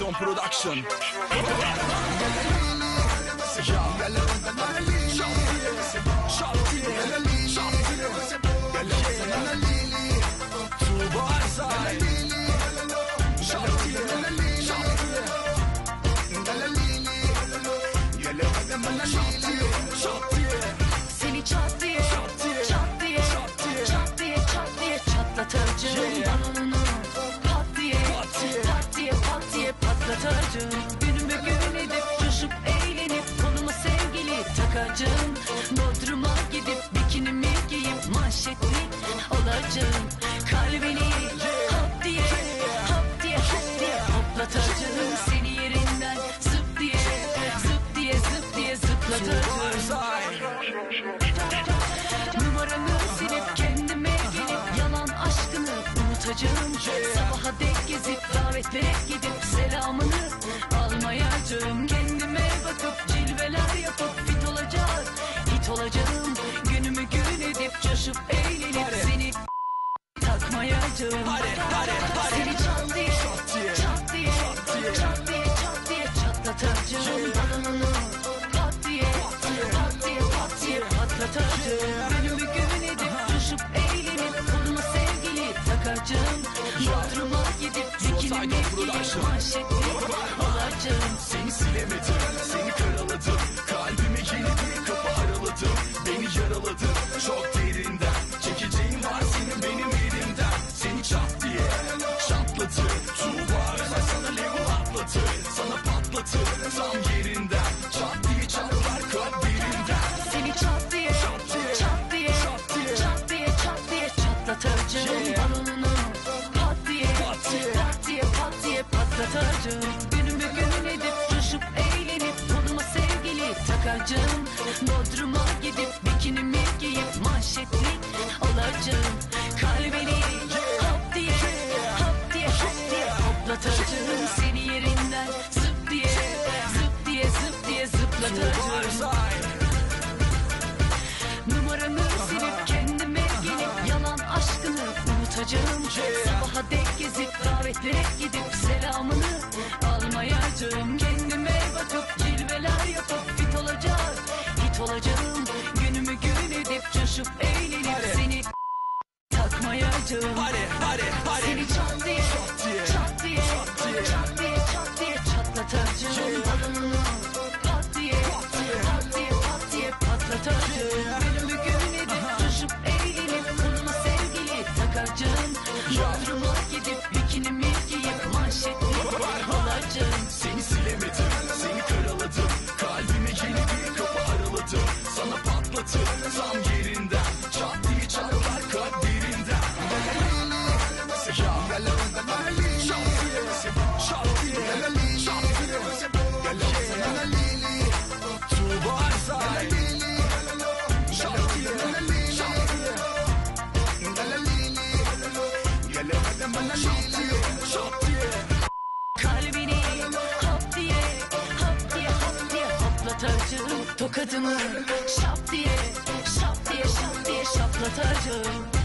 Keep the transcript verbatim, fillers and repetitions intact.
Sayon Production. Seni çat diye, çat diye, çat diye, çat diye çatlatacağım balonunu. Pat diye, pat diye, pat diye patlatacağım. Günümü gün edip, coşup eğlenip, koluma sevgili takacağım. Bodrum'a gidip, bikinimi giyip, manşetli olacağım. Kalbini hop diye, hop diye, hop diye hoplatacağım. Seni yerinden zıp diye, zıp diye, zıp diye zıplatacağım. Numaramı silip kendime gelip yalan aşkını unutacağım. Sabaha dek gezip davetlere gidip selamını almayacağım. Kendime bakıp cilveler yapıp fit olacak, hit olacağım. Günümü gün edip coşup eğlenip seni takmayacağım. Seni çat diye, çat diye, çat diye, çat diye çatlatacağım balonunu. Pat diye, pat diye, pat diye patlatacağım. Günümü gün edip coşup eğlenip koluma sevgili takacağım. Bodrum'a gidip bikinimi giyip manşetli olacağım. Seni silemedim, seni karaladım. Kalbime yeni bir kapı araladım. Beni yaraladın çok derinden. Çekeceğim var senin benim elimden. Seni çat diye çatlatır. Tuğba özel sana level atlatır. Sana patlatır tam yerinden. Çat diye çatlar kalbimden. Seni çat diye, çat diye, çat diye, çat diye çatlatacağım balonunu. Pat diye, pat diye, pat diye patlatacağım. Günümü gün edip coşup eğlenip koluma sevgili takacağım. Bodrum'a gidip bikinimi giyip manşetli olacağım. Kalbini hop diye, hop diye, hop diye hoplatacağım. Seni yerinden zıp diye, zıp diye, zıp diye zıplatacağım. Numaramı silip kendime gelip yalan aşkını unutacağım. Sabaha dek gezip davetlere gidip selamını almayacağım. Kendime bakıp cilveler yapıp fit olacak, hit olacağım. Günümü gün edip coşup eğlenip seni takmayacağım. Seni çat diye, çat diye, çat diye, çat diye çatlatacağım balonunu. Pat diye, pat diye, pat diye patlatacağım. Günümü gün edip coşup eğlenip koluma sevgili takacağım. Bodrum'a gidip bikinimi giyip manşetli olacağım. Seni silemedim, seni karaladım. Kalbime yeni bir kapı araladım. Sana patlatır tam yerinden. Çat diye çatlar kalbimden. Kalbini hop diye, hop diye, hop diye hoplatacağım. Tokadımı şap diye, şap diye, şap diye şaplatacağım.